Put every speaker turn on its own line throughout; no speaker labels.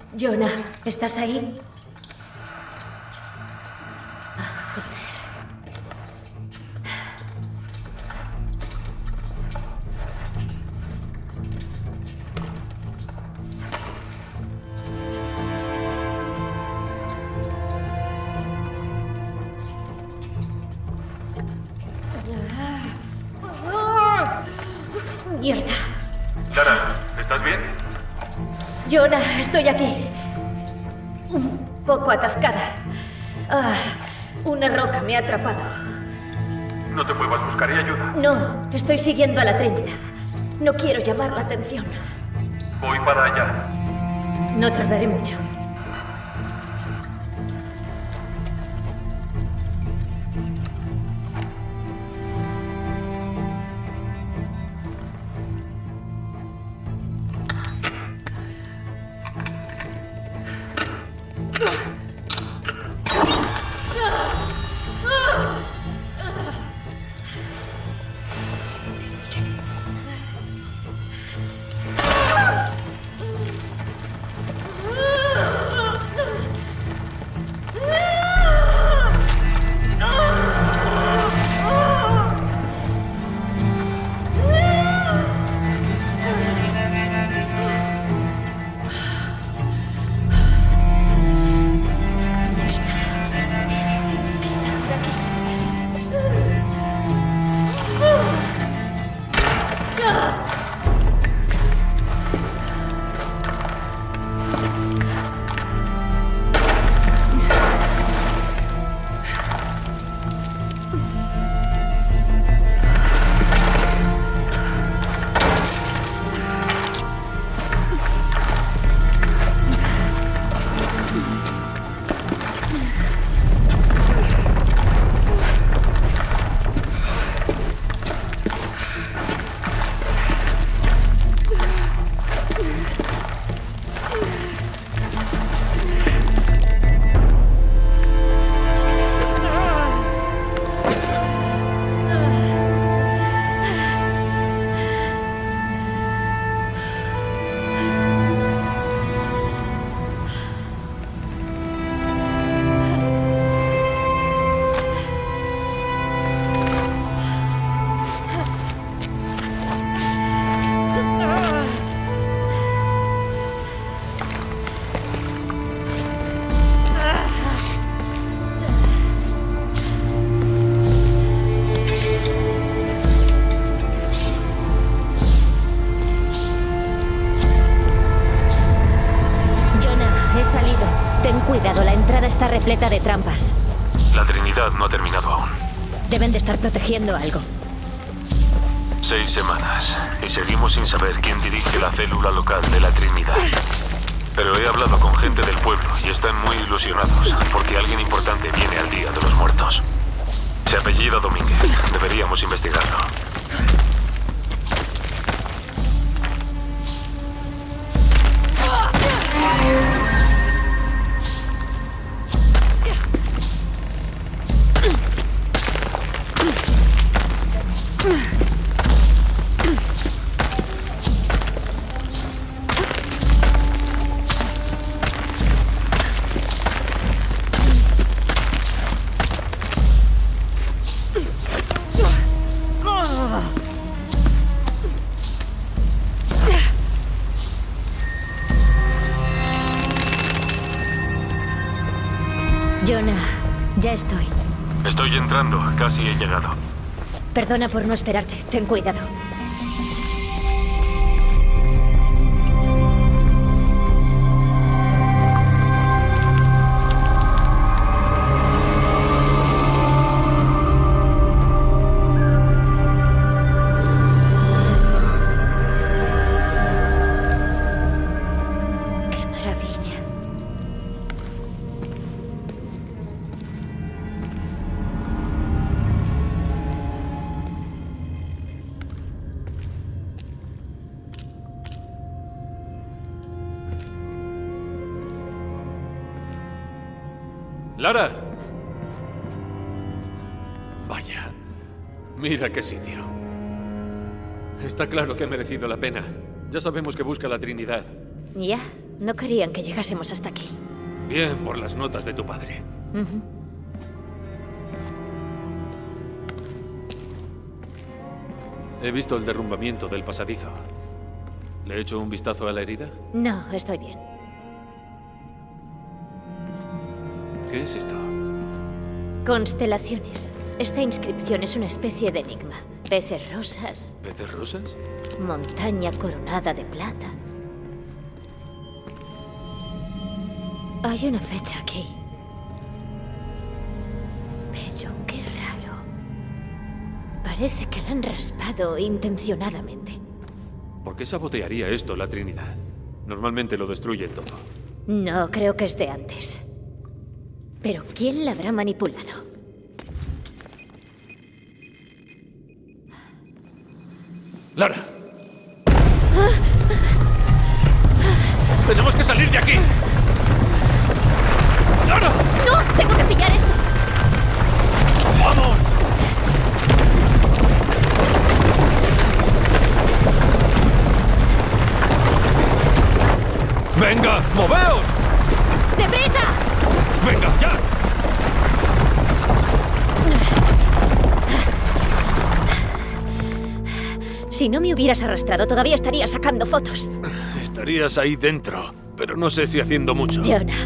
Jonah, ¿estás ahí? Mierda.
Lara, ¿estás bien?
Jonah, estoy aquí. Un poco atascada. Una roca me ha atrapado.
No te muevas, buscaré ayuda.
No, estoy siguiendo a la Trinidad. No quiero llamar la atención.
Voy para allá.
No tardaré mucho. Cuidado, la entrada está repleta de trampas.
La Trinidad no ha terminado aún.
Deben de estar protegiendo algo.
6 semanas y seguimos sin saber quién dirige la célula local de la Trinidad. Pero he hablado con gente del pueblo y están muy ilusionados porque alguien importante viene al Día de los Muertos. Se apellida Domínguez. Deberíamos investigarlo.
Jonah, ya estoy.
Estoy entrando, casi he llegado.
Perdona por no esperarte, ten cuidado. ¡Qué maravilla!
¡Lara! Vaya, mira qué sitio. Está claro que ha merecido la pena. Ya sabemos que busca la Trinidad.
Ya, No querían que llegásemos hasta aquí.
Bien por las notas de tu padre. He visto el derrumbamiento del pasadizo. ¿Le he hecho un vistazo a la herida?
No, estoy bien.
¿Qué es esto?
Constelaciones. Esta inscripción es una especie de enigma. Peces rosas,
¿Peces rosas?
montaña coronada de plata. Hay una fecha aquí. Pero qué raro. Parece que la han raspado intencionadamente.
¿Por qué sabotearía esto la Trinidad? Normalmente lo destruyen todo.
No, creo que es de antes. Pero ¿quién la habrá manipulado?
¡Lara! ¡Tenemos que salir de aquí! ¡Lara!
¡No! ¡Tengo que pillar esto!
¡Vamos! ¡Venga! ¡Moveos!
¡Deprisa!
¡Venga, ya!
Si no me hubieras arrastrado, todavía estaría sacando fotos.
Estarías ahí dentro, pero no sé si haciendo mucho.
Jonah.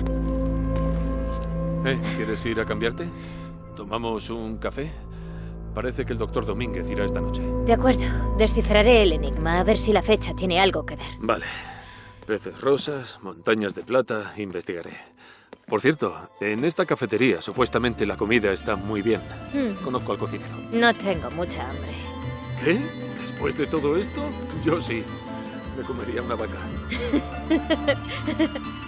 ¿Quieres ir a cambiarte? ¿Tomamos un café? Parece que el doctor Domínguez irá esta noche.
De acuerdo. Descifraré el enigma, a ver si la fecha tiene algo que ver.
Vale. Peces rosas, montañas de plata, investigaré. Por cierto, en esta cafetería supuestamente la comida está muy bien. Conozco al cocinero.
No tengo mucha hambre.
¿Qué? ¿Después de todo esto? Yo sí. Me comería una vaca.